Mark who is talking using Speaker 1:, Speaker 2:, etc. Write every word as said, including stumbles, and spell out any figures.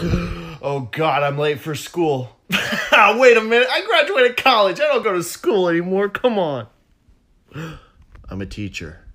Speaker 1: Oh, God, I'm late for school. Wait a minute. I graduated college. I don't go to school anymore. Come on. I'm a teacher.